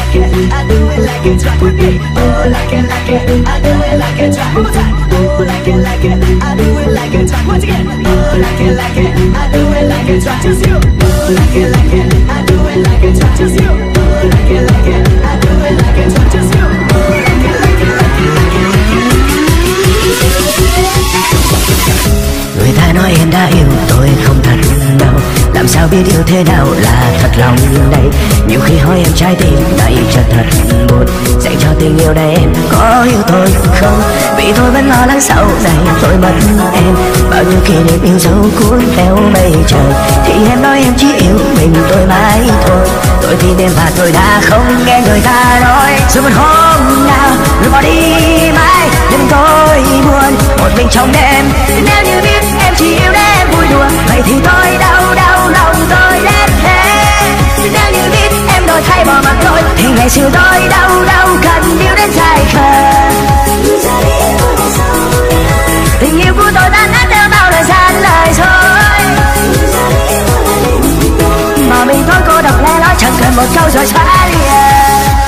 like it, I do it like it, drop with me. Oh, like it, I do it like it, drop one more time. Oh, like it, I do it like it, drop once again. Oh, like it, I do it like it, drop just you. Oh, like it, I do it like it, drop just you. Oh, like it, I do it like it, drop just you. Oh, like it, like it. Người ta nói em đã yêu tôi không thật đâu, làm sao biết yêu thế nào là thật lòng đây. Nhiều khi hỏi em trái tim này chân thật buồn, dành cho tình yêu đây em có yêu tôi không? Vì tôi vẫn lo lắng sau này tôi mất em. Bao nhiêu kỷ niệm yêu dấu cuốn theo mây trời, thì em nói em chỉ yêu mình tôi mãi thôi. Tôi tin em và tôi đã không nghe người ta nói. Rồi một hôm nào rồi bỏ đi mãi, nhưng tôi buồn một mình trong đêm. Nếu như biết em chỉ yêu để em vui đùa, vậy thì tôi đau lòng tôi đến thế. Nếu như biết em đổi thay bỏ mặc tôi, thì ngày xưa tôi đau cần yêu đến dài khờ. Tình yêu của tôi đã nát theo bao thời gian lời thôi, mà mình thôi cô độc lẻ loi chẳng cần một câu rồi xóa liền.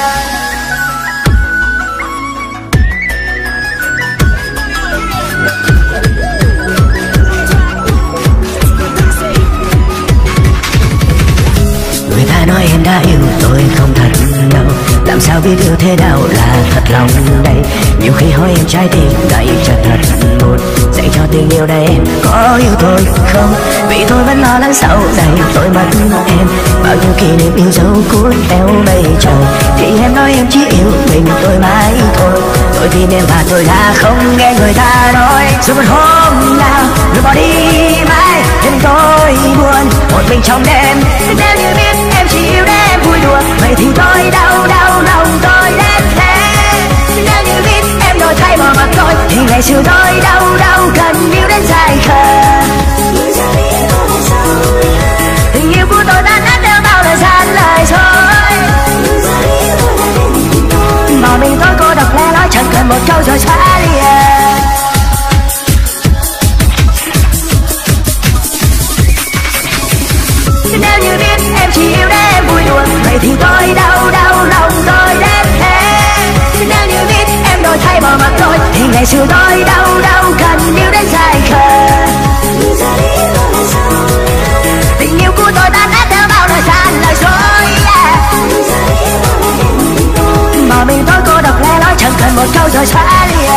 Nói em đã yêu tôi không thật đâu, làm sao biết yêu thế nào là thật lòng đây. Nhiều khi hỏi em trái tim này chân thật buồn, dành cho tình yêu đây em có yêu tôi không? Vì tôi vẫn lo lắng sau này tôi mất em. Bao nhiêu kỷ niệm yêu dấu cuốn theo mây trời, thì em nói em chỉ yêu mình tôi mãi thôi. Tôi tin em và tôi đã không nghe người ta nói. Rồi một hôm nào rồi bỏ đi mãi, nhưng tôi buồn một mình trong đêm. Nếu như biết em chỉ yêu để em vui đùa, vậy thì tôi đau lòng tôi đến thế. Nếu như biết em đổi thay bỏ mặc tôi, thì ngày xưa tôi đau cần yêu đến dài khờ. Tình yêu của tôi đã nát theo bao thời gian lời thôi, mà mình tôi cô độc lẻ loi chẳng cần một câu rồi xóa liền. Nếu như biết em chỉ yêu để em vui đùa, vậy thì tôi đau lòng tôi đến thế. Nếu như biết em đổi thay bỏ mặc tôi, thì ngày xưa tôi đau cần yêu đến dài khờ. Tình yêu của tôi đã nát theo bao thời gian lời dối, mà mình tôi cô độc lẻ loi chẳng cần một câu rồi xóa liền.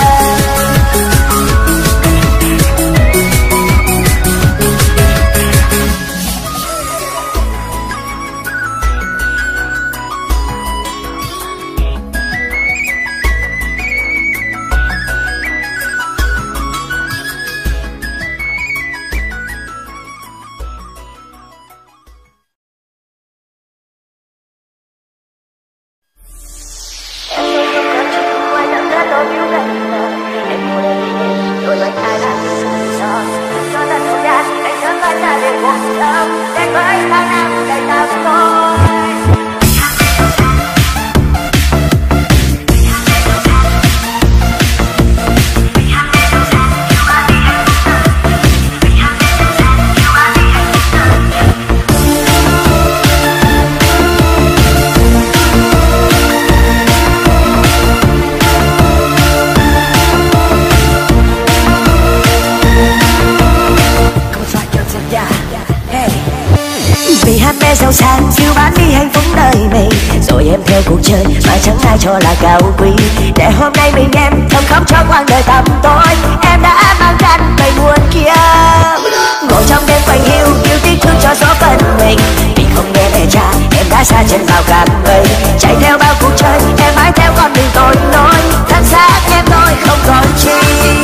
Giàu sang siêu bán đi hạnh phúc đời mình, rồi em theo cuộc chơi mà chẳng ai cho là cao quý. Để hôm nay mình em thầm khóc cho quãng đời tăm tối, em đã mang gan về buồn kia. Ngồi trong đêm quạnh hiu yêu tiếc thương cho số phận mình, vì không nghe mẹ cha em đã xa chân vào cạn mây. Chạy theo bao cuộc chơi em mãi theo con đường tội lỗi, thân xác em tôi không còn chi.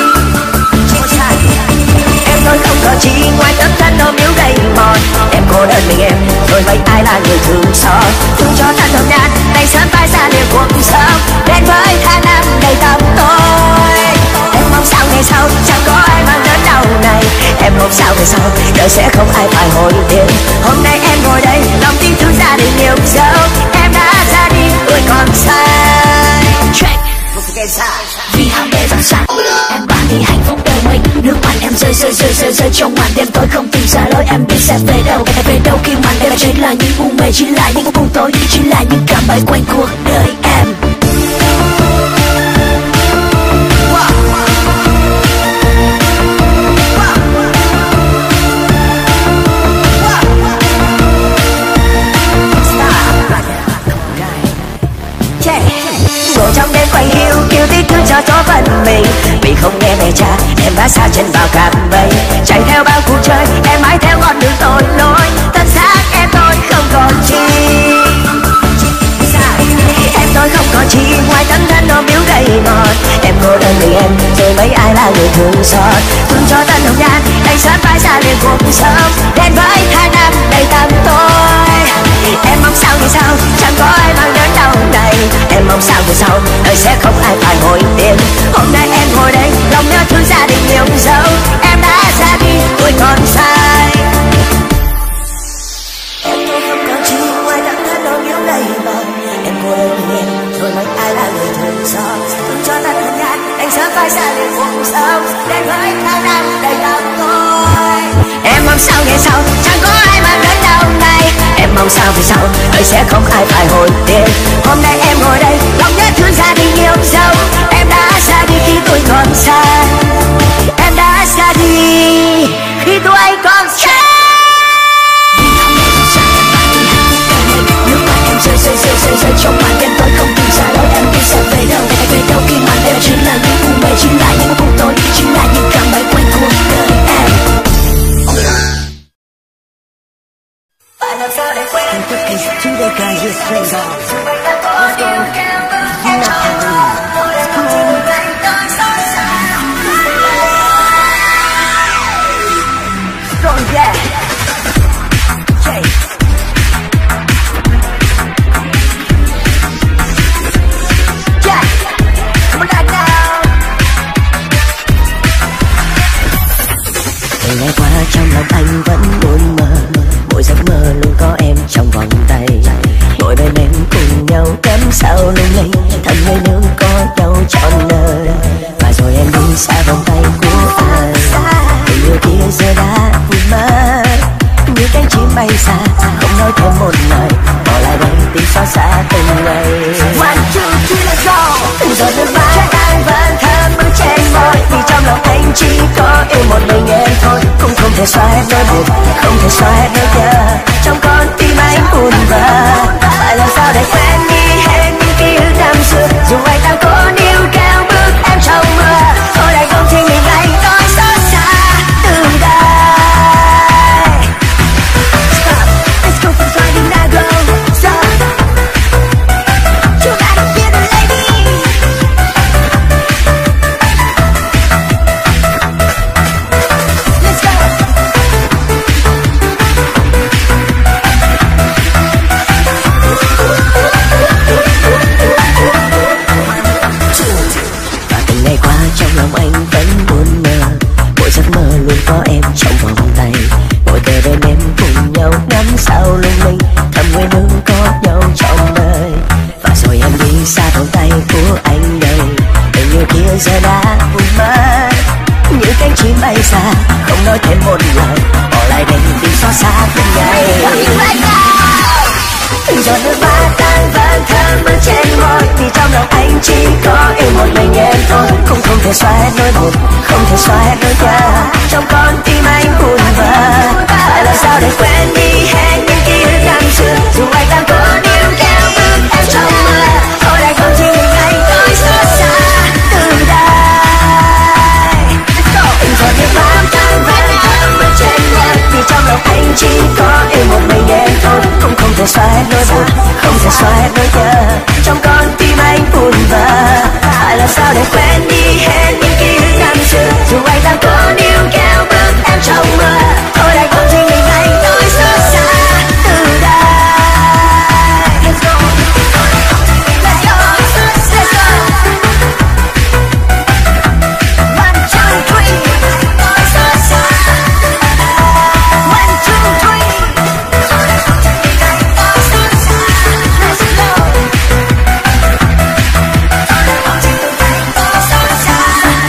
Em tôi không còn chi ngoài tấm thân ôm yếu đầy mòn. Em cô đơn mình em, rồi mấy ai là người thương xót. Thương cho ta thầm nhạt, ngày sớm phai xa liền cuộc sống. Đến với tháng năm đầy tăm tối, em mong sao ngày sau chẳng có ai mang đến đau này. Em mong sao ngày sau đời sẽ không ai phải hối tiếc. Hôm nay em ngồi đây lòng tin thương gia đình nhiều dấu. Em đã ra đi tuổi còn sai. Vì ham mê dòng sáng em bán đi hạnh phúc đời mình. Nước mắt em rơi trong màn đêm tối không tìm cùng xa lối em biết sẽ về đâu khi mà đây chỉ là những u mê, chỉ là những buồn tối, chỉ là những cảm bẫy quanh cuộc đời em. Ngồi trong đêm quanh hiu kêu tí cứ cho phận mình, vì không nghe mẹ cha em đã xa chân vào cạm bẫy, chạy theo bao cuộc chơi em mãi theo con đường tội lỗi, thân xác em tôi không còn chi, em tôi không còn chi ngoài tấm thân ôm yếu gầy mòn. Em cô đơn mình em rồi mấy ai là người thương xót, thương cho tân hồng nhan anh sớm phải ra liền cuộc sống, đến với 2 năm đầy tăm tối. Em mong sao thì sao chẳng có ai mang đến đau này, em mong sao về sau đời sẽ không ai phải hối tiếc. Hôm nay em ngồi đây lòng nhớ thương gia đình nhiều dấu, em đã ra đi tôi còn sai. Em tôi không còn chi ngoài tấm thân ôm yếu đầy mòn, em cô đơn mình em rồi mấy ai là người thương xót, thương cho ta thân nhan anh sớm phải ra liền cuộc sống, đến với 2 năm đầy tăm tối. Em mong sao ngày sau chẳng có ai mang đến đau này, em mong sao về sau đời sẽ không ai phải hối tiếc. Hôm nay em ngồi đây lòng nhớ thương gia đình yêu dấu, em đã ra đi khi tôi còn xa, em đã ra đi khi tôi còn xa. Nước mắt em rơi trong màn đêm tối không tìm ra lối em biết sẽ về đâu khi màn đêm chỉ là những u mê, chỉ là những buồn tối, chỉ là những cảm bẫy quanh cuộc đời em. Phải làm sao để quên tất cả chúng ta càng dễ dàng rồi. Let's go. Em trong đó, tôi đã không chịu đánh tôi xót xa. Strong yeah. Yeah. Yeah. Come on now. Từ ngày qua trong lòng anh vẫn buồn mơ, mỗi giấc mơ luôn có em trong vòng tay, ngồi bên em cùng nhau cắm sao lung linh, thầm người nương có nhau trọn đời. Và rồi em đi xa vòng tay của ai, tình yêu kia giờ đã vụt mất như cánh chim bay xa, không nói thêm một lời, bỏ lại đây tìm xót xa từng ngày. One two three let's go. Từng giọt nước mắt anh vẫn thơm bước trên môi, vì trong lòng anh chỉ có yêu một mình em thôi, cũng không thể xóa hết nỗi buồn, không thể xóa hết nỗi nhớ trong con tim anh buồn vỡ. Phải làm sao để quên đi hết những ký ức năm xưa, dù anh ta có níu kéo bước em trong mưa, thôi lại không chỉ mình anh tôi xót xa từ đây. Stop, let's go from sliding that go. Stop, you gotta feel the lady. Let's go. Và từng ngày qua trong lòng anh vẫn buồn mơ, mỗi giấc mơ luôn có em trong vòng tay, ngồi kề bên em cùng nhau ngắm sao lung linh, thầm nguyện hương có nhau trong đời. Và rồi em đi xa vòng tay của anh đây, tình yêu kia giờ đã vụt mất như cánh chim bay xa, không nói thêm một lời, bỏ lại đây tìm xót xa từng ngày. Từng giọt nước mắt anh vẫn thơm bước trên môi, vì trong lòng anh chỉ có yêu một mình em thôi, cũng không thể xóa hết nỗi buồn, không thể xóa hết nỗi nhớ trong con tim anh buồn vỡ. Phải làm sao để quên đi hết những ký ức năm xưa, dù anh ta có níu kéo bước em trong mưa, thôi lại không chỉ mình anh tôi xót xa từ đây. Từng giọt nước mắt anh vẫn thơm bước trên môi, vì trong lòng anh chỉ có yêu một mình em thôi, cũng không thể xóa hết nỗi buồn, không thể xóa hết nỗi nhớ trong con tim anh buồn vỡ. Phải làm sao để quên đi hết những ký ức năm xưa, dù anh ta có níu kéo bước em trong mưa, thôi lại không chỉ mình anh tôi xót xa từ đây. Let's go, let's go, let's go. One two three, tôi xót xa. One two three. Let's go.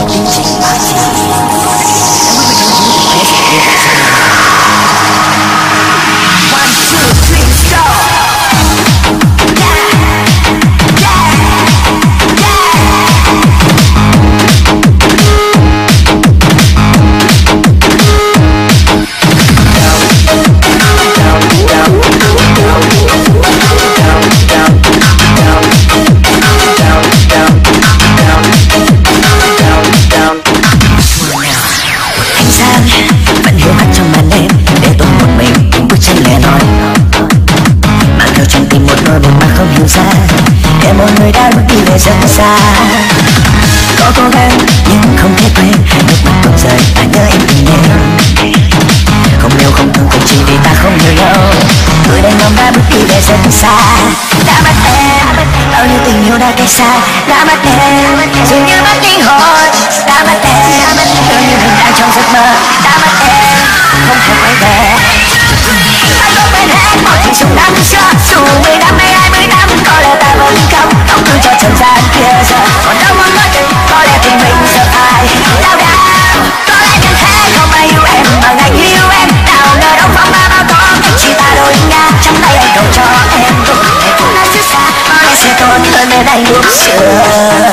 Đã mất em dường như mất linh hồn, đã mất em tưởng như mình đang trong giấc mơ, đã mất em không thể quay về. Anh không quên hết mọi chuyện trong năm xưa, dù 10 năm hay 20 năm có lẽ ta vẫn không thương cho trần gian kia giờ còn đâu muốn nói tình. Có lẽ tình mình giờ phải đau đớn, có lẽ như thế không ai yêu em bằng anh yêu em. Nào ngờ đâu phong ba bao có cách chỉ ta đôi ngã trong tay anh cầu cho em cũng thể cũng đã xứ xa, có lẽ sẽ tốt hơn nơi đây lúc xưa.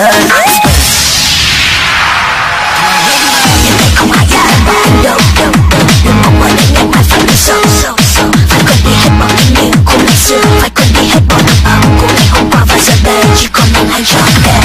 Không ai dám anh đâu đâu đâu, đừng mong mỏi đến em ai phải đi sâu sâu sâu. Phải quên đi hết mọi kỷ niệm của ngày xưa, phải quên đi hết mọi nỗi ấm của ngày hôm qua và giờ đây chỉ còn mình anh trọn vẹn.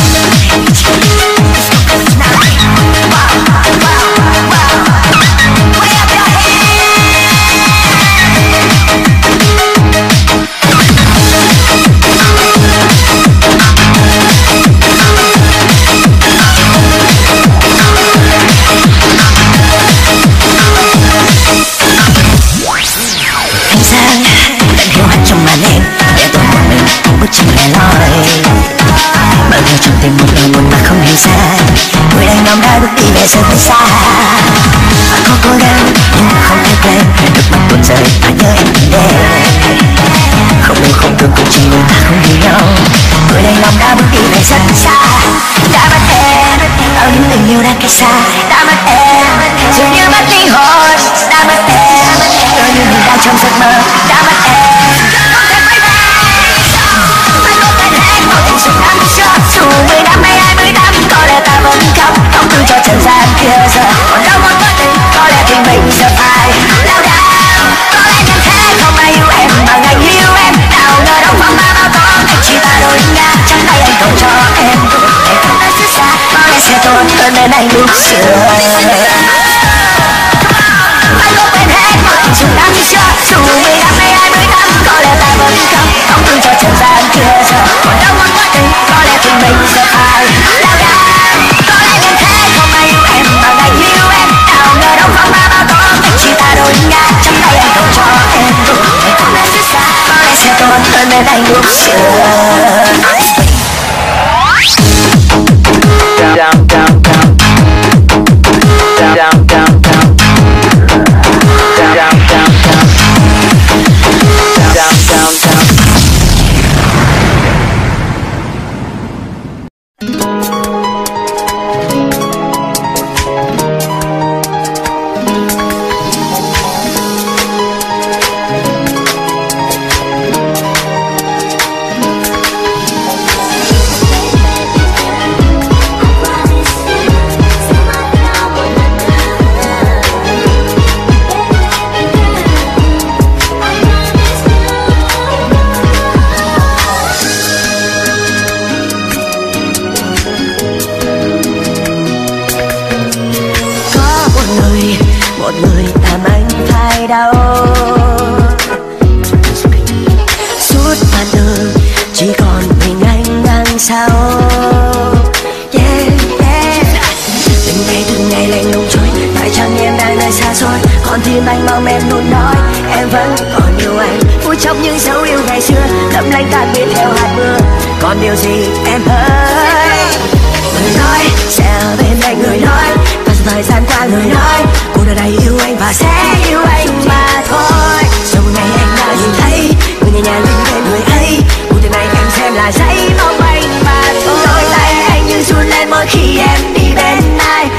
Tìm một người buồn mà không hiểu ra, người đàn ông đã bước đi về rất xa. Anh có cố gắng nhưng không thể quên được mặt buồn rơi và nhớ em từng đêm. Không yêu không thương cũng chỉ người ta không hiểu nhau, người đàn ông đã bước đi về rất xa. Đã mất em ở những tình yêu đang cách xa, đã mất em dường như mất linh hồn, đã mất em tưởng như mình đang trong giấc mơ, đã mất em không thể quay về. Anh không quên hết mọi tình sự năm xưa, dù 10 năm hay 20 năm có lẽ ta vẫn không thương cho trần gian kia giờ còn đâu muốn nói tình. Có lẽ tình mình giờ phải đau đớn, có lẽ như thế không ai yêu em bằng anh yêu em. Nào ngờ đâu phong ba bao có cách chỉ ta đôi ngã trong tay anh cầu cho em cũng thể không đã xứ xa, có lẽ sẽ tốt hơn nơi này lúc xưa. Anh không quên hết mọi tình sự năm xưa, dù 10 năm hay 20 năm có lẽ ta vẫn không thương cho trần gian kia giờ còn đâu muốn nói tình. Có lẽ tình mình giờ phải đau đớn, có lẽ như thế không ai yêu em bằng anh yêu em. Nào ngờ đâu phong ba bao có cách chỉ ta đôi ngã trong tay anh cầu cho em cũng thể không đã xứ xa, có lẽ sẽ tốt hơn nơi này lúc xưa. Down, down, down. Down, down, down, down. Down, down, down, down. Down, down, down. Một người làm anh phải đau, suốt đoạn đường chỉ còn mình anh đằng sau. Yeah, yeah. Từng ngày lạnh lùng trôi, phải chăng em đang nơi xa xôi, còn tim anh mong em luôn nói em vẫn còn yêu anh. Phút chốc những dấu yêu ngày xưa lấp lánh tan biến theo hạt mưa, còn điều gì em ơi. Người nói sẽ ở bên anh, người nói và thời gian qua người nói cuộc đời này yêu anh và sẽ yêu anh mà thôi. Sau một ngày anh đã nhìn thấy người nhẹ nhàng đứng bên người ấy, cuộc đời này em xem là giấy mong anh mà thôi. Đôi tay anh như run lên mỗi khi em đi bên ai,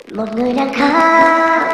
một người đang khóc.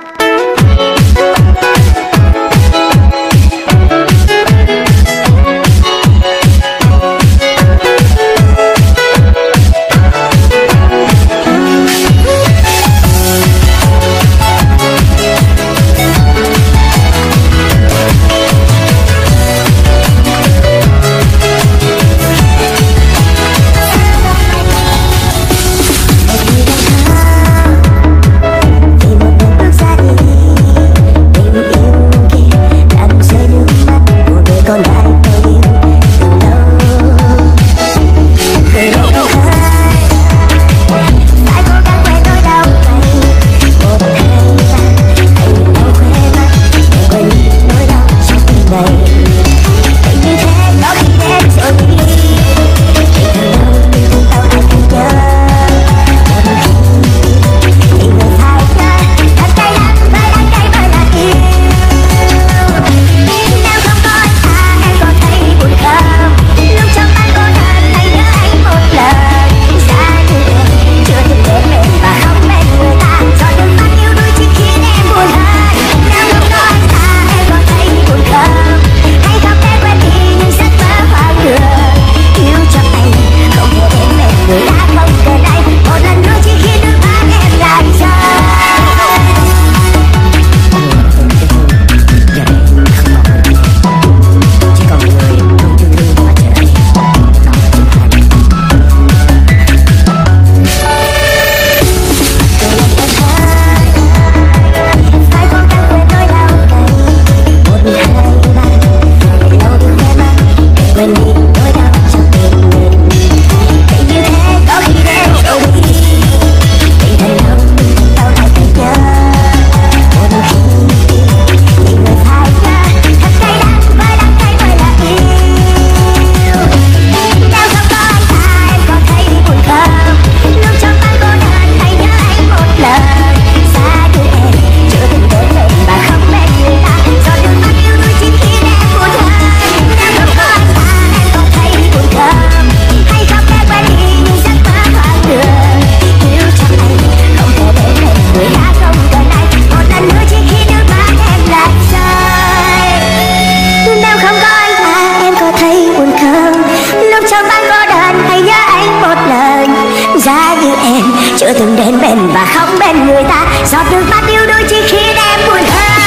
chưa từng đến bên và không bên người ta, giọt nước mắt yêu đôi chỉ khi em buồn hơn.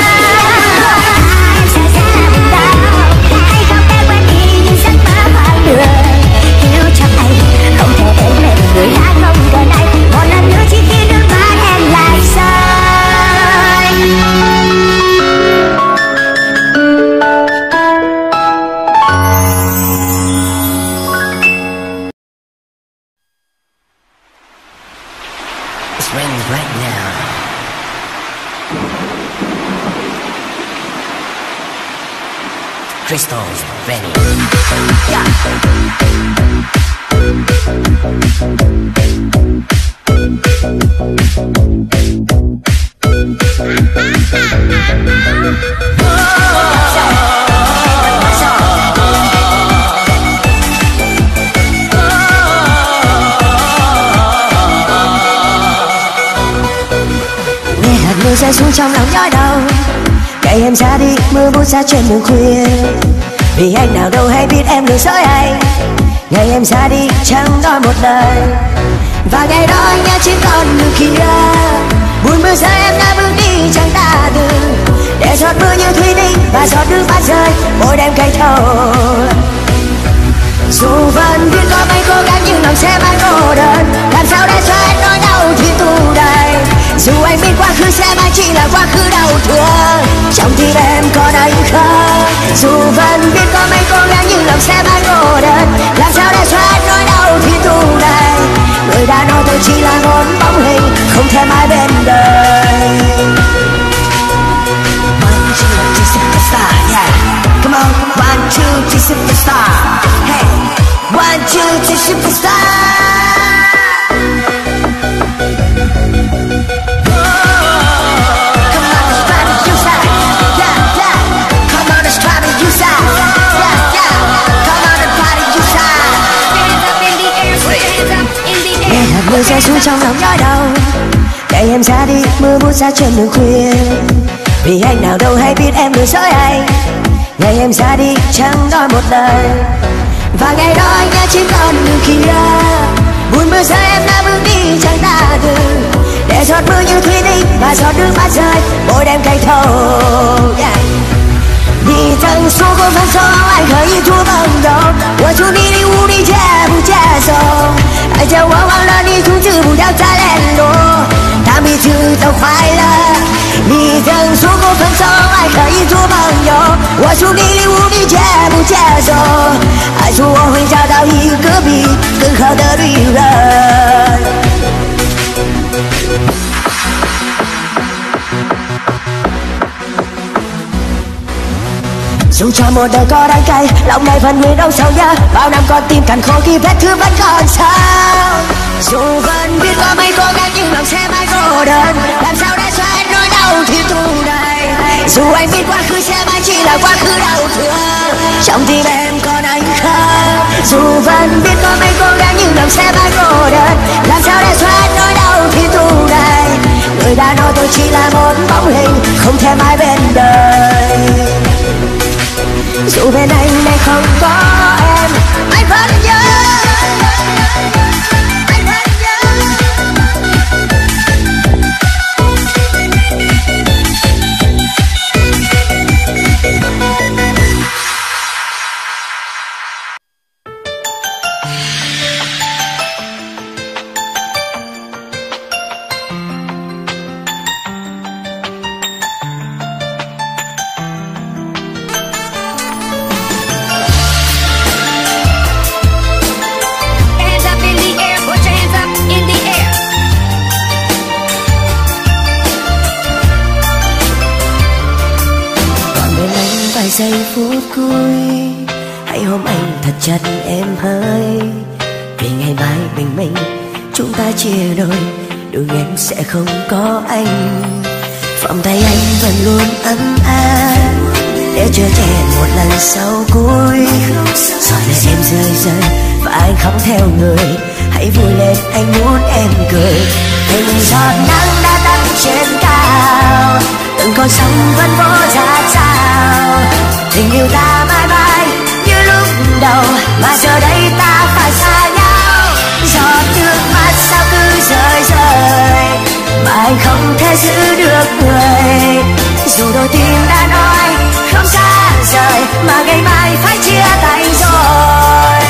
Em sẽ là buồn đau hay không em quên đi những giấc mơ hoang đường, hiểu trong anh không thể đến bên người ta không cần anh, một lần nữa chỉ khi nước mắt em lại rơi. It's raining right now. Crystal's ready. Mưa rơi xuống trong lòng nhói đau, ngày em ra đi mưa bút ra trên đường khuya, vì anh nào đâu hay biết em lừa dối anh. Ngày em ra đi chẳng nói một lời, và ngày đó anh nghe chỉ còn người kia. Buồn mưa rơi em đã bước đi chẳng ta từ, để giọt mưa như thủy tinh và giọt nước mắt rơi mỗi đêm cay thâu. Dù vẫn biết có mấy cố gắng nhưng lòng sẽ mãi cô đơn, làm sao để cho em nỗi đau thì tù đầy. Dù anh biết quá khứ sẽ mãi chỉ là quá khứ đau thương, trong tim em còn anh không. Dù vẫn biết có mấy cố gắng nhưng lòng sẽ mãi cô đơn, làm sao để cho em nỗi đau thì tù đầy. Người đã nói tôi chỉ là một bóng hình không thể mãi bên đời. One, two, three, superstar, yeah. Come on, one, two, three, superstar. Hey, one, two, three, superstar. Mưa rơi xuống trong lòng nhói đau, Ngày em ra đi mưa buốt ra trên đường khuya, vì anh nào đâu hay biết em lừa dối anh. Ngày em ra đi chẳng nói một lời, và ngày đó anh đã trên con đường kia. Buồn bơ giờ em đã bước đi chẳng ta từ, để giọt mưa như thủy tinh và giọt nước mắt rơi môi em cay thâu.你曾说过分手爱可以做朋友，我祝你礼物你接不接受？爱着我忘了你从此不要再联络，但彼此都快乐。你曾说过分手爱可以做朋友，我祝你礼物你接不接受？爱说我会找到一个比更好的女人。Dù cho một đời có đắng cay, lòng này vẫn nguyện đau sầu nhớ. Bao năm con tim cằn khô khi vết thương vẫn còn sâu. Dù vẫn biết có mấy cố gắng nhưng lòng sẽ mãi cô đơn. Làm sao để xóa hết nỗi đau thì tù này. Dù anh biết quá khứ sẽ mãi chỉ là quá khứ đau thương, trong tim em còn anh không. Dù vẫn biết có mấy cố gắng nhưng lòng sẽ mãi cô đơn. Làm sao để xóa hết nỗi đau thì tù này. Người đã nói tôi chỉ là một bóng hình không thể mãi bên đời. Dù bên anh này không có em, anh vẫn nhớ, anh vẫn nhớ. Giây phút cuối hãy ôm anh thật chặt em hỡi, vì ngày mai bình minh chúng ta chia đôi, đường em sẽ không có anh. Vòng tay anh vẫn luôn ấm áp để chở che một lần sau cuối. Giọt lệ em rơi rơi và anh khóc theo người, hãy vui lên anh muốn em cười. Từng giọt nắng đã tắt trên cao, từng con sóng vẫn vỗ ra sao. Tình yêu ta mãi mãi như lúc đầu, mà giờ đây ta phải xa nhau. Giọt nước mắt sao cứ rơi rơi, mà anh không thể giữ được người. Dù đôi tim đã nói không xa rời, mà ngày mai phải chia tay rồi.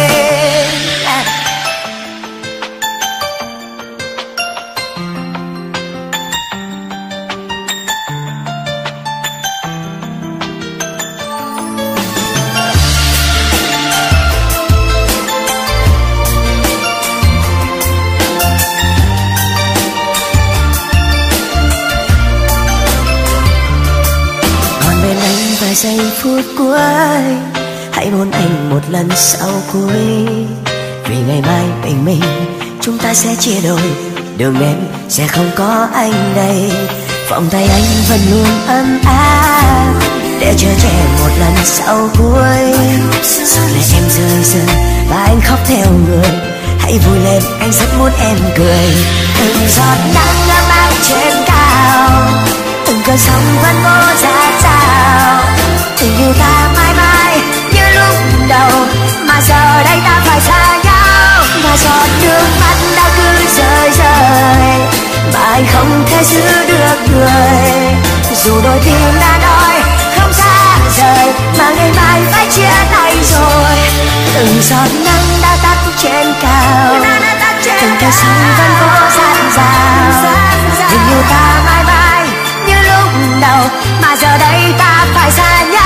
Giây phút cuối hãy hôn anh một lần sau cuối, vì ngày mai bình minh chúng ta sẽ chia đôi, đường em sẽ không có anh đây. Vòng tay anh vẫn luôn ấm áp để chở che một lần sau cuối. Giờ này em rơi rơi và anh khóc theo người, hãy vui lên anh rất muốn em cười. Từng giọt nắng ấm áp trên cao, từng cơn sóng vẫn vỗ ra sao. Tình yêu ta mãi mãi như lúc đầu, mà giờ đây ta phải xa nhau. Và giọt nước mắt đã cứ rơi rơi, mà anh không thể giữ được người. Dù đôi tim đã nói không xa rời, mà ngày mai phải chia tay rồi. Từng giọt nắng đã tắt trên cao, từng cơn sóng vẫn vỗ rạn rào. Tình yêu ta mãi mãi như lúc đầu, mà giờ đây ta phải xa nhau.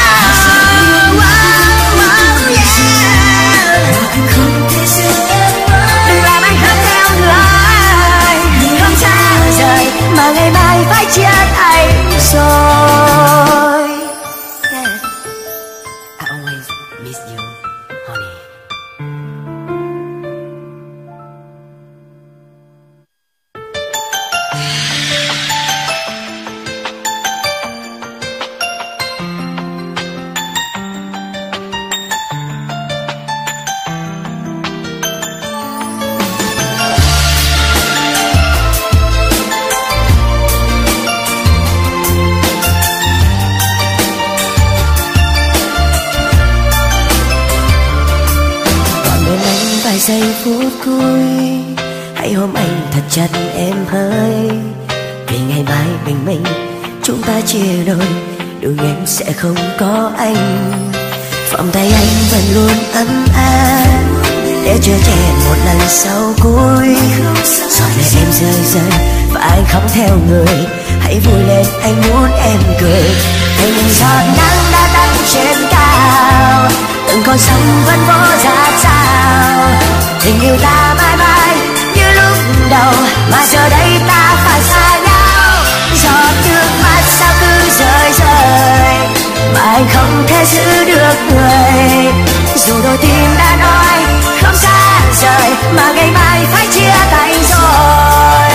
Đừng làm anh khóc theo người, không xa rời, mà ngày mai phải chia tay rồi. I always miss you, honey. phút cuối, hãy ôm anh thật chặt em hỡi. Vì ngày mai bình minh chúng ta chia đôi, đường em sẽ không có anh. Vòng tay anh vẫn luôn ấm áp để chở che một lần sau cuối. Giọt lệ em rơi rơi và anh khóc theo người. Hãy vui lên anh muốn em cười. Từng giọt nắng đã tắt trên cao, từng con sông vẫn vỗ ra sao. Tình yêu ta mãi mãi như lúc đầu, mà giờ đây ta phải xa nhau. Giọt nước mắt sao cứ rơi rơi, mà anh không thể giữ được người. Dù đôi tim đã nói không xa rời, mà ngày mai phải chia tay rồi.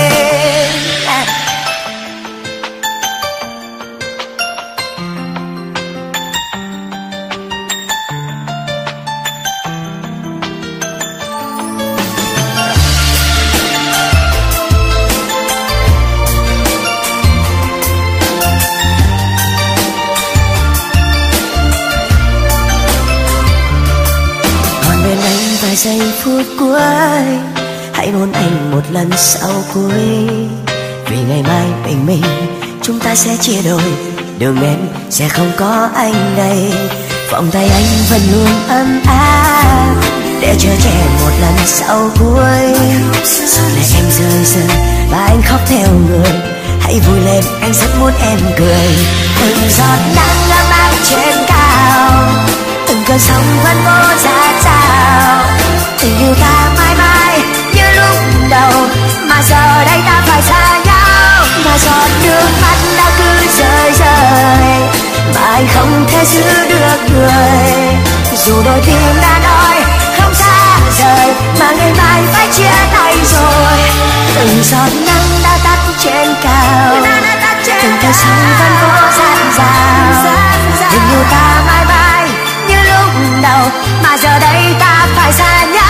Vài giây phút cuối, hãy hôn anh một lần sau cuối. Vì ngày mai bình minh chúng ta sẽ chia đôi, đường em sẽ không có anh đây. Vòng tay anh vẫn luôn ấm áp để chở che một lần sau cuối. Giờ này em rơi rơi và anh khóc theo người. Hãy vui lên anh rất muốn em cười. Từng giọt nắng ấm áp trên cao, từng cơn sóng vẫn vỗ ra sao. Tình yêu ta mãi mãi như lúc đầu, mà giờ đây ta phải xa nhau. Và giọt nước mắt đã cứ rơi rơi, mà anh không thể giữ được người. Dù đôi tim đã nói không xa rời, mà ngày mai phải chia tay rồi. Từng giọt nắng đã tắt trên cao, từng cơn sóng vẫn vỗ rạn rào. Tình yêu ta mãi mãi như lúc đầu, mà giờ đây ta phải xa nhau.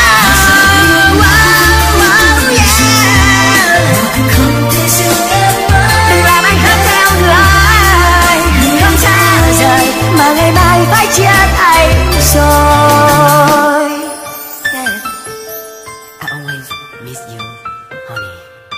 Đừng làm anh khóc theo người, không xa rời, mà ngày mai phải chia tay rồi. I always miss you, honey.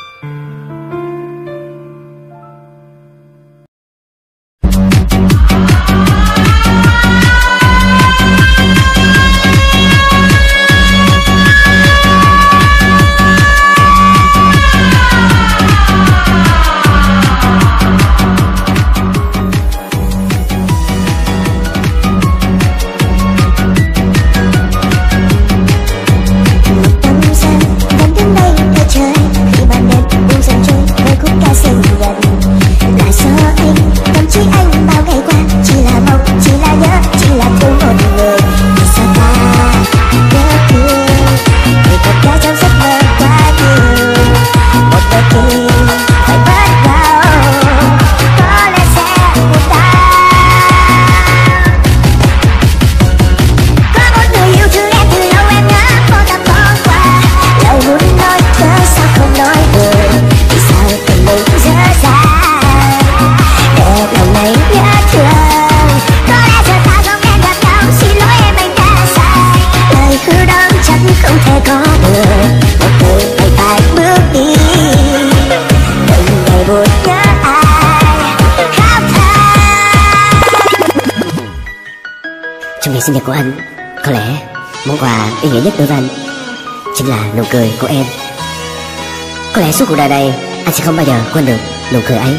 Trong ngày sinh nhật của anh, có lẽ món quà ý nghĩa nhất đối với anh chính là nụ cười của em. Có lẽ suốt cuộc đời này anh sẽ không bao giờ quên được nụ cười ấy.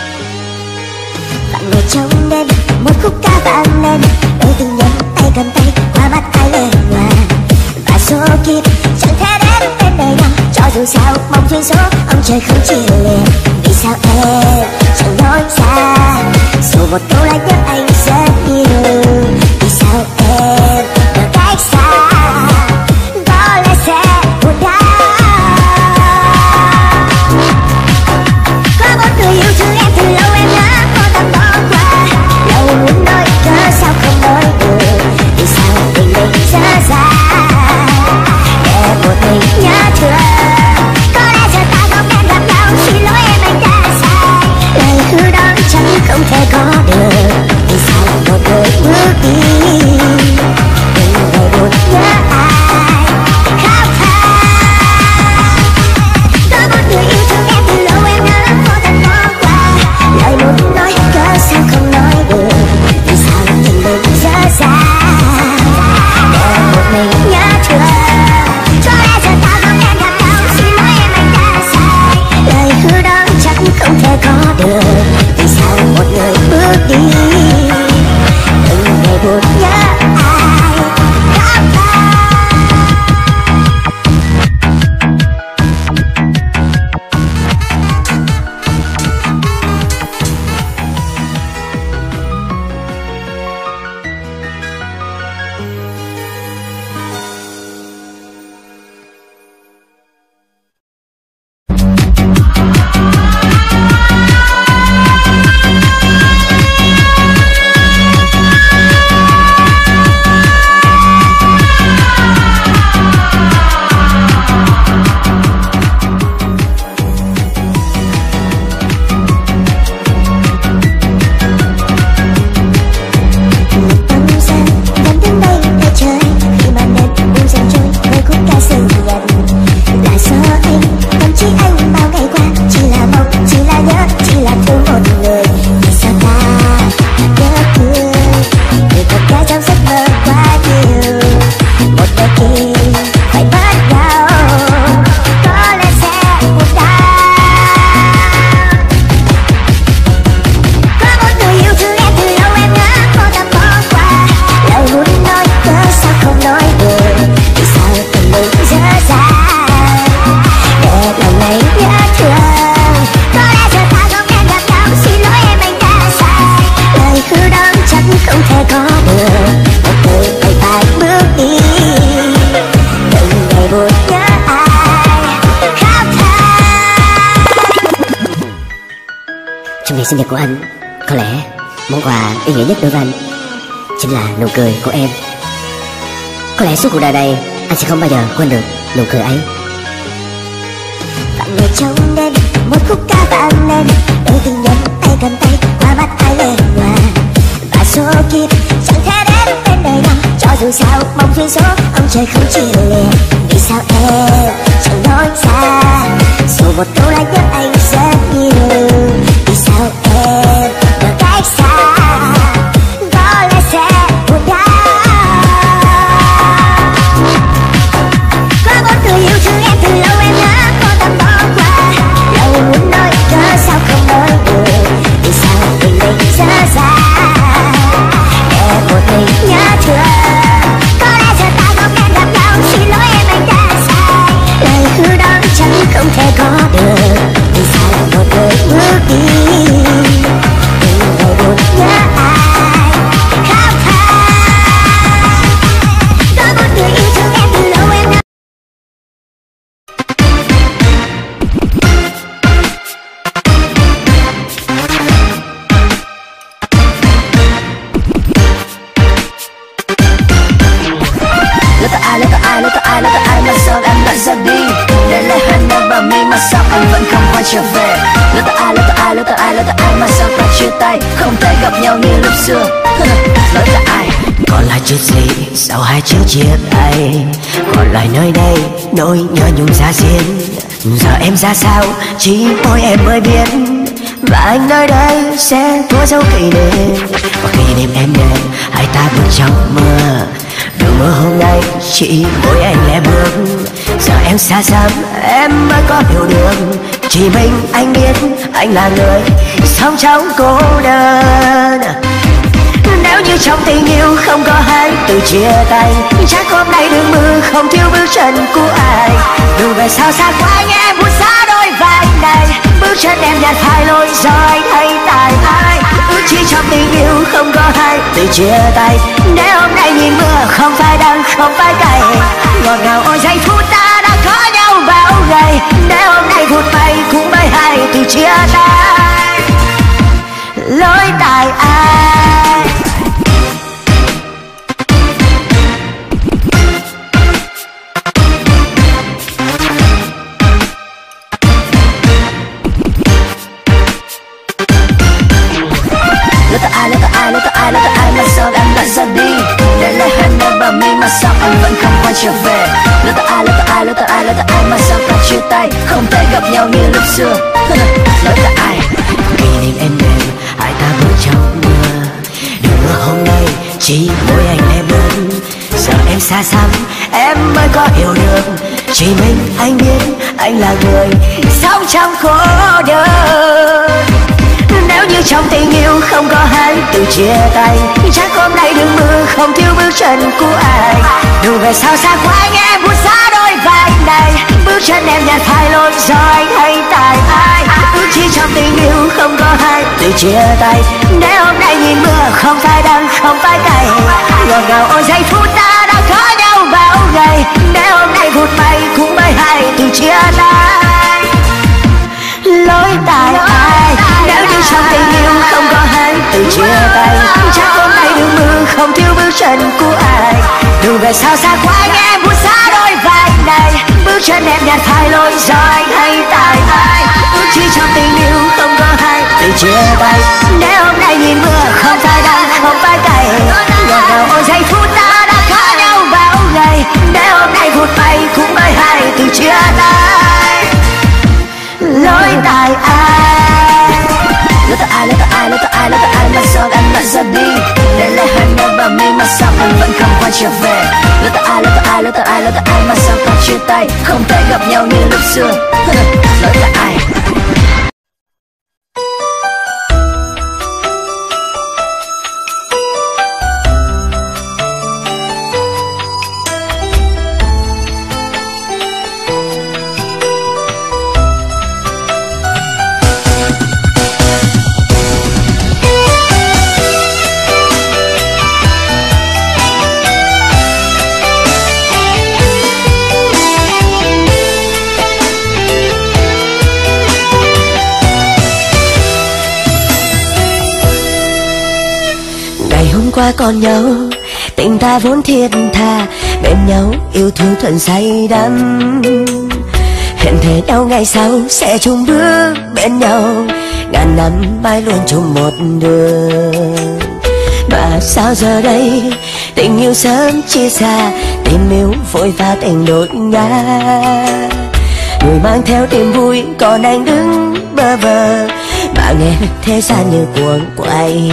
Và ngày trong đêm một khúc ca vang lên, đôi tình nhân tay cầm tay qua mắt ai lệ hòa. Và số kiếp chẳng thể đến bên đời nào, cho dù sao mong duyên số ông trời không chia liền. Vì sao em chẳng nói ra, dù một câu lại nhắc anh rất nhiều. Vì sao em ở cách xa, có lẽ sẽ buồn đau. Có một người yêu thương em từ lâu em đã vô tâm bỏ qua. Lâu muốn nói cớ sao không nói được. Vì sao tình mình dở dang để một mình nhớ thương. Có lẽ giờ ta không nên gặp nhau, xin lỗi em anh đã sai. Lời hứa đó chẳng không thể có được. Vì sao một Trong ngày sinh nhật của anh, có lẽ món quà ý nghĩa nhất đối với anh chính là nụ cười của em. Có lẽ suốt cuộc đời này anh sẽ không bao giờ quên được nụ cười ấy. Và người trong đêm một khúc ca vang lên, đôi tình nhân tay cầm tay qua mắt ai lệ hòa. Và số kiếp chẳng thể đến bên đời nào, cho dù sao mong duyên số ông trời không chịu liền. Vì sao em chẳng nói ra, dù một câu lại nhớ anh rất nhiều. Vì sao em ở cách xa, có lẽ sẽ buồn đau. Có một người yêu thương em từ lâu em đã cố tâm bỏ qua, lòng muốn nói cớ sao không nói được. Vì sao tình mình dở dang, em một mình nhớ thương. Có lẽ giờ ta không nên gặp nhau, xin lỗi em anh đã sai. Lời hứa đó chẳng không thể có được. Vì sao một người bước đi, từng ngày buồn nhớ ai khóc than. Có một người yêu thương em từ lâu em đã. Lỡ tới ai mà sao em lại ra đi, để lại hai năm và mi mà sao anh vẫn không quay trở về. Lỡ tới ai mà sao ta chia tay, không thể gặp nhau như lúc xưa. Lỡ tới ai, Còn lại chút gì sau hai chữ chia tay, còn lại nơi đây nỗi nhớ nhung ra riêng. Giờ em ra sao chỉ mỗi em mới biết, và anh nơi đây sẽ có dấu kỷ niệm. Và khi đêm em đến hai ta bước trong mưa, đường mưa hôm nay chỉ mỗi anh lẻ bước. Giờ em xa xăm em mới có hiểu được, chỉ mình anh biết anh là người sống trong cô đơn. Nếu như trong tình yêu không có hai từ chia tay, chắc hôm nay đường mưa không thiếu bước chân của ai. Dù về sao xa quá anh em buồn xa đôi vai này, bước chân em nhạt phai lối do anh hay tại ai. Ước chỉ trong tình yêu không có hai từ chia tay, nếu hôm nay nhìn mưa không phải đắng không phải cay, ngọt ngào ôi giây phút ta đã có nhau bao ngày. Nếu hôm nay vụt bay cũng bởi hai từ chia tay, lỗi tại ai. Lỡ tới ai mà sao em lại ra đi, để lại hai năm và mi mà sao anh vẫn không quay trở về. Lỡ tới ai mà sao ta chia tay, không thể gặp nhau như lúc xưa. Lỡ tới ai, Khi đêm em đến hai ta bước trong mưa, đường mưa hôm nay chỉ mỗi anh lẻ bước. Giờ em xa xăm em mới có hiểu được, chỉ mình anh biết anh là người sống trong khổ đơn. Nếu như trong tình yêu không có hai từ chia tay, chắc hôm nay đường mưa không thiếu bước chân của ai. Dù về sao xa quá anh em buồn xa đôi vai này, bước chân em nhạt phai lối do anh hay tại ai. Ước chỉ trong tình yêu không có hai từ chia tay, nếu hôm nay nhìn mưa không phải đắng không phải cay, ngọt ngào ôi giây phút ta đã có nhau bao ngày. Nếu hôm nay vụt bay cũng bởi hai từ chia tay, lỗi tại ai. Nếu như trong tình yêu không có hai từ chia tay, chắc hôm nay đường mưa không thiếu bước chân của ai. Dù về sao xa quá anh em buồn xa đôi vai này, bước chân em nhạt phai lối do anh hay tại ai. Ước chỉ trong tình yêu không có hai từ chia tay, nếu hôm nay nhìn mưa không phải đắng không phải cay, ngọt ngào ôi giây phút ta đã có nhau bao ngày. Nếu hôm nay vụt bay cũng bởi hai từ chia tay, lỗi tại ai. lỡ tới ai mà sao em lại ra đi, để lại hai năm và mi mà sao anh vẫn không quay trở về. Lỡ tới ai mà sao ta chia tay, không thể gặp nhau như lúc xưa. Lỡ tới ai. qua còn nhau, tình ta vốn thiết tha, bên nhau yêu thương thuận say đắm. Hẹn thề nhau ngày sau sẽ chung bước bên nhau, ngàn năm mãi luôn chung một đường. Mà sao giờ đây tình yêu sớm chia xa, tình yêu vội vã tình đổi ngã. Người mang theo niềm vui còn anh đứng bơ vơ, mà nghe thế gian như cuồng quay.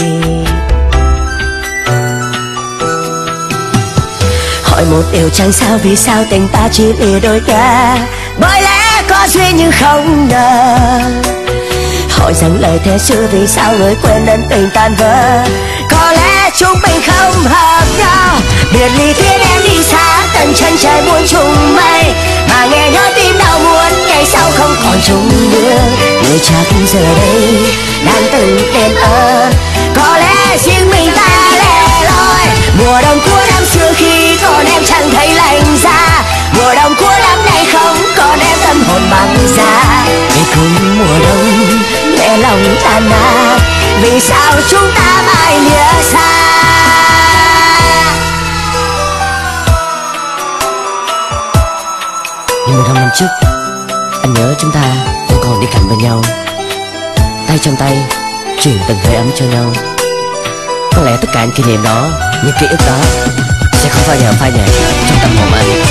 Hỏi một điều chẳng sao vì sao tình ta chỉ lìa đôi ngả, bởi lẽ có duyên nhưng không ngờ. Hỏi rằng lời thế xưa vì sao người quên ân tình tan vỡ, có lẽ chúng mình không hợp nhau. Biệt ly khiến em đi xa tận chân trời buồn trùng mây, mà nghe nhói tim đau muốn ngày sau không còn chung nữa. Người chắc giờ đây đang từng đêm ơ, có lẽ riêng mình ta lẻ loi. Mùa đông của năm xưa khi còn em chẳng thấy lạnh giá, mùa đông của năm nay không còn em tâm hồn băng giá. Vì cùng mùa đông nghe lòng tan nát, vì sao chúng ta mãi lìa xa. Nhưng 15 năm trước, anh nhớ chúng ta vẫn còn đi cạnh bên nhau, tay trong tay truyền từng hơi ấm cho nhau. Có lẽ tất cả những kỷ niệm đó, những ký ức đó sẽ không bao giờ phai nhạt trong tâm hồn anh.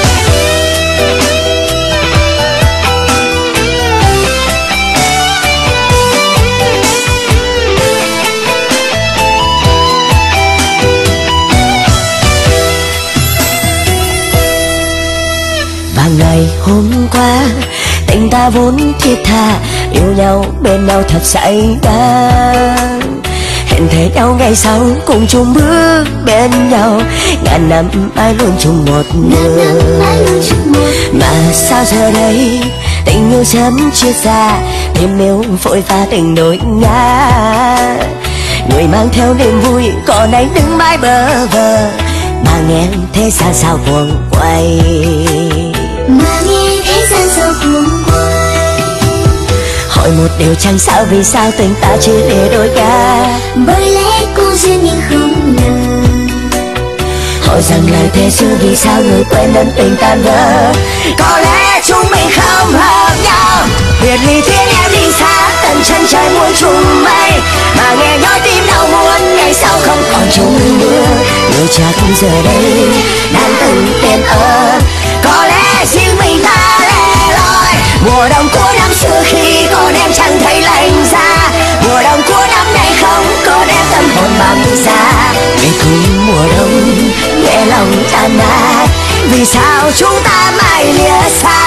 Và ngày hôm qua tình ta vốn thiết tha, yêu nhau bên nhau thật say đắm. Hẹn thề nhau ngày sau cùng chung bước bên nhau, ngàn năm mãi luôn chung một đường. Mà sao giờ đây tình yêu sớm chia xa, niềm yêu vội vã tình đổi ngã. Người mang theo niềm vui còn anh đứng mãi bơ vơ, mà nghe thế gian sao cuồng quay. Mà nghe thế gian sao cuồng quay. Hỏi một điều chẳng sao vì sao tình ta chỉ lìa đôi ngả, bởi lẽ có duyên nhưng không ngờ. Hỏi rằng lời thế xưa vì sao người quên ân tình tan vỡ, có lẽ chúng mình không hợp nhau. Biệt ly khiến em đi xa tận chân trời muôn trùng mây, mà nghe nhói tim đau muốn ngày sau không còn chung nữa. Người chắc giờ đây đang từng đêm ơ, có lẽ riêng mình ta lẻ loi. Mùa đông của năm xưa khi còn em chẳng thấy lạnh giá, mùa đông của năm nay không còn em tâm hồn băng giá. Vì cùng mùa đông nghe lòng tan nát, vì sao chúng ta mãi lìa xa.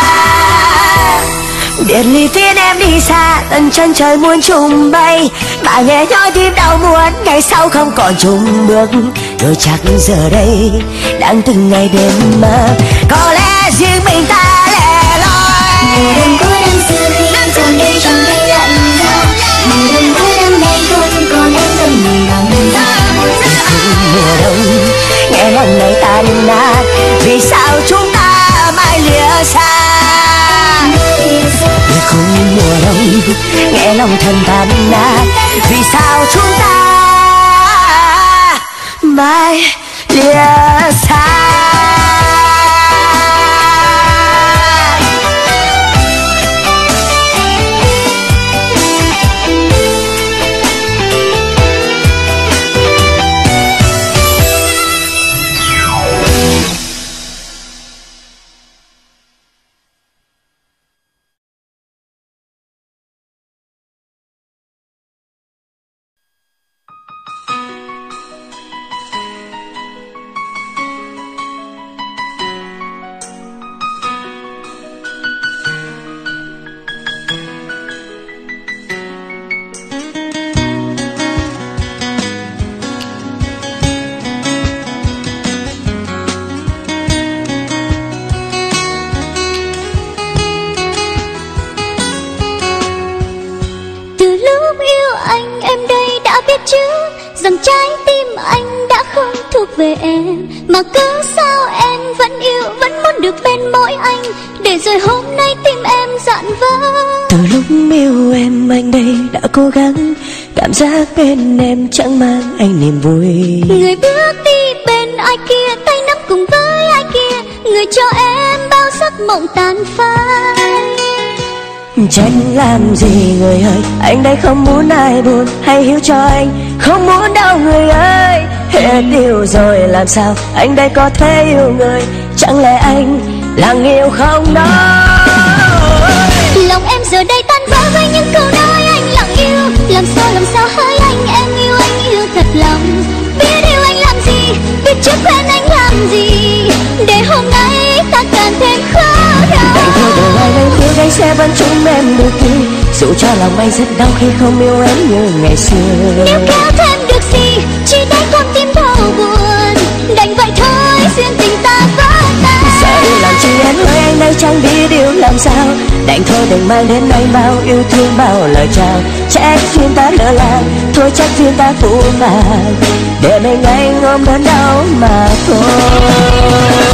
Biệt ly khiến em đi xa tận chân trời muôn trùng bay, mà nghe nhói tim đau muốn ngày sau không còn chung bước. Rồi chắc giờ đây đang từng ngày đêm mơ, có lẽ riêng mình ta lẻ loi. Mùa đông của năm xưa khi còn em chẳng thấy lạnh giá, mùa đông của năm nay không còn em tâm hồn băng giá. Mùa đông nghe lòng này tan nát, vì sao chúng ta mãi lìa xa. Vì cùng mùa đông nghe lòng thân tan nát, vì sao chúng ta mãi lìa xa. Rằng trái tim anh đã không thuộc về em, mà cứ sao em vẫn yêu, vẫn muốn được bên mỗi anh, để rồi hôm nay tim em dạn vỡ. Từ lúc yêu em anh đây đã cố gắng cảm giác bên em chẳng mang anh niềm vui. Người bước đi bên ai kia, tay nắm cùng với ai kia, người cho em bao giấc mộng tàn phai. Trách làm gì người ơi, anh đây không muốn ai buồn, hãy hiểu cho anh không muốn đâu người ơi. Hết yêu rồi làm sao anh đây có thể yêu người, chẳng lẽ anh lặng yêu không nói. Lòng em giờ đây tan vỡ với những câu nói anh lặng yêu. Làm sao hỡi anh yêu thật lòng. Biết yêu anh làm gì, biết trước quen anh làm gì, để hôm nay ta càng thêm khó đau. Đành thôi đời ai đang yêu anh sẽ vẫn chung em được vui, dù cho lòng anh rất đau khi không yêu em như ngày xưa. Nếu kéo thêm được gì, chỉ để con tim đau buồn, đành vậy thôi duyên tình ta vỡ tan. Giờ đi làm chi em hỡi anh đây chẳng biết điều làm sao, đành thôi đừng mang đến anh bao yêu thương bao lời chào. Trách duyên ta lỡ làng, thôi trách duyên ta phũ phàng, để mình anh ôm đớn đau mà thôi.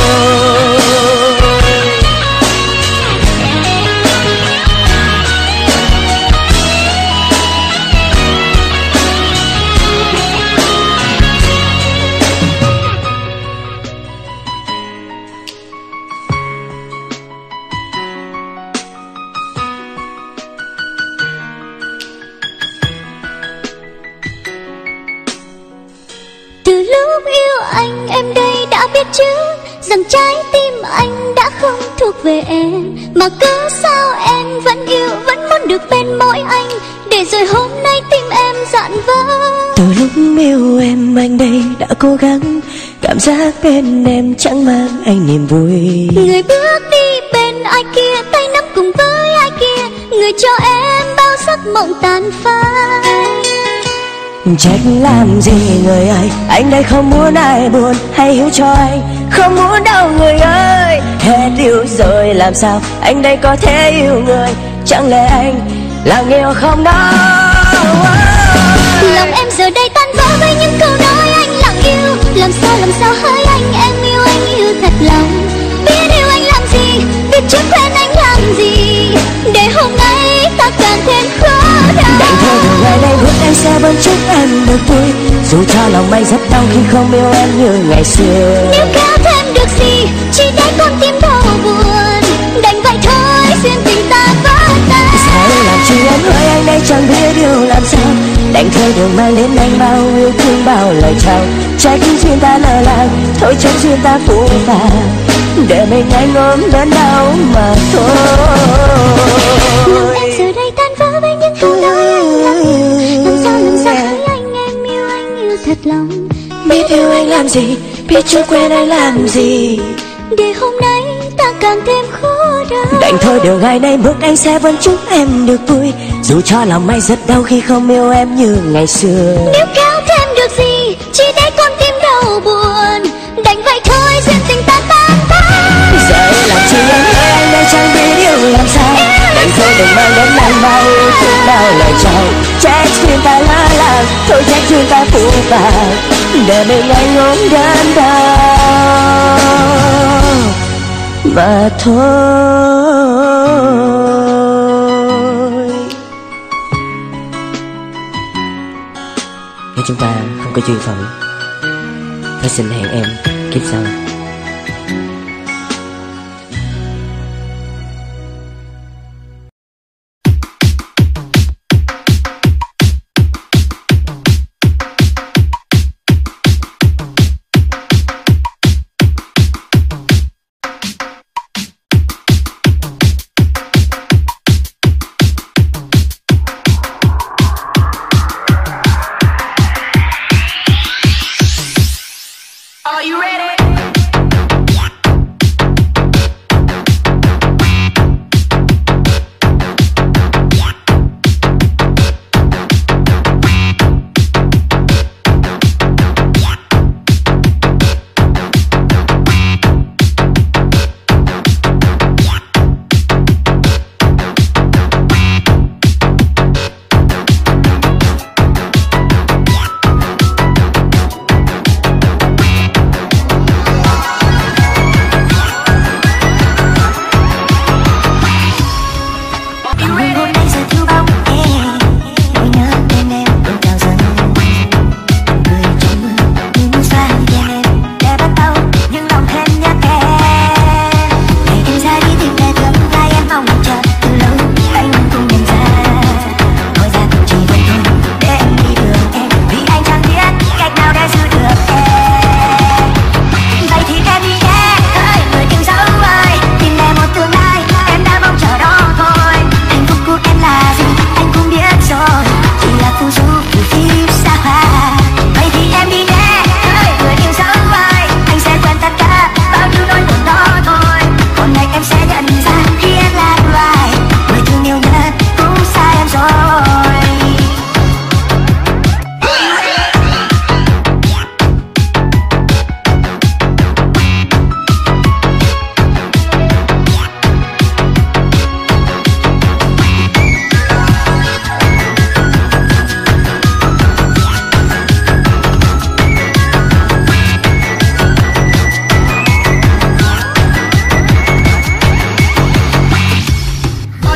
Em đây đã biết chứ rằng trái tim anh đã không thuộc về em, mà cứ sao em vẫn yêu, vẫn muốn được bên mỗi anh, để rồi hôm nay tim em dạn vỡ. Từ lúc yêu em anh đây đã cố gắng, cảm giác bên em chẳng mang anh niềm vui. Người bước đi bên ai kia, tay nắm cùng với ai kia, người cho em bao giấc mộng tàn phai. Trách làm gì người ơi, anh đây không muốn ai buồn, hãy hiểu cho anh không muốn đâu người ơi. Hết yêu rồi làm sao anh đây có thể yêu người, chẳng lẽ anh lặng yêu không đâu. Lòng em giờ đây tan vỡ với những câu nói anh lặng yêu. Làm sao hỡi anh yêu thật lòng. Biết yêu anh làm gì, biết trước quen anh làm gì, để hôm nay ta càng thêm khó đau. Đành thôi từ ngày nay bước anh sẽ vẫn chúc em được vui, dù cho lòng anh rất đau khi không yêu em như ngày xưa. Nếu kéo thêm được gì, chỉ để con tim đau buồn, đành vậy thôi duyên tình ta vỡ tan. Sao làm chi em hỡi anh đây chẳng biết điều làm sao, đành thôi đừng mang đến anh bao yêu thương bao lời chào. Trách duyên ta lỡ làng, thôi trách duyên ta phũ phàng, để mình anh ôm đớn đau mà thôi. Lòng em giờ đây tan vỡ với những câu nói anh lặng yêu. Làm sao hỡi em yêu thật lòng. Biết yêu anh làm gì, biết chưa quên anh làm gì, để hôm nay ta càng thêm khó đau. đành thôi đường ngày nay bước anh sẽ vẫn chúc em được vui, dù cho lòng anh rất đau khi không yêu em như ngày xưa. Nếu kéo thêm được gì, chỉ để con tim đau buồn, đành vậy thôi duyên tình ta tan tác. Giờ làm chi em hỡi anh đây chẳng biết điều làm sao, đành thôi đừng mang đến anh bao yêu thương bao lời chào. Trách duyên ta lỡ làng, thôi trách duyên ta phũ phàng, để mình anh ôm đớn đau mà thôi. Nếu chúng ta không có duyên phận, tôi xin hẹn em kiếp sau. Are you ready?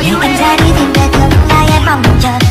Ngày anh ra đi tìm về tương lai em mong chờ.